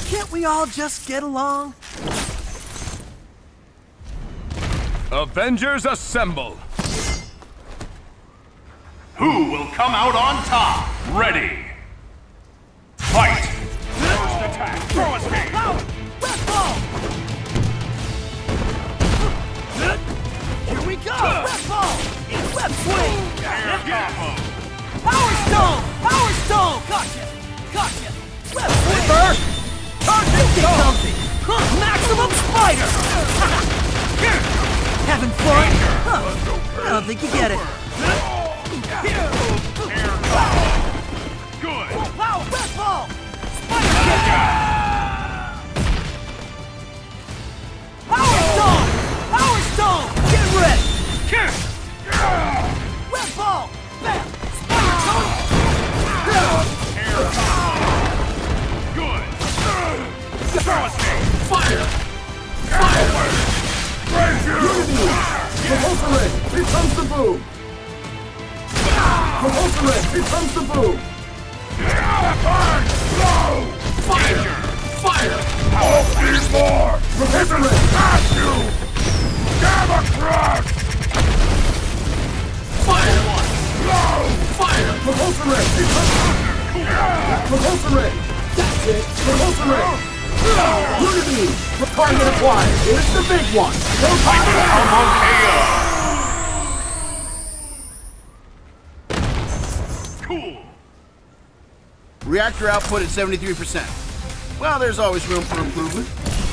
Can't we all just get along? Avengers assemble! Who will come out on top? Ready! Fight! First attack! Throw a speed! Red ball! Here we go! Red ball! Web swing! Air combo! Power stone! Power stone! Gotcha! Gotcha! Web swing! Target comfy! Maximum spider! Having fun? Huh. I don't think you get it. Air combo! Good! Power! Red ball! Spider kick! Power stone! Power stone! Get ready! Red ball! Bam! Spider toe! Air combo! Good! Throw a speed! Fire! Fire! Unity! Propulsor red! Here comes the boom! Propulsor red! Here comes the boom! Fire! Fire! I'll be more! Propulsor red! Got you! Gamma crush! Fire! Low! Fire! Propulsor red! Here comes Propulsor red! That's it! Propulsor red! Unity! Target acquired! Here's the big one! No time! Combo KO! Cool! Reactor output at 73%. Well, there's always room for improvement.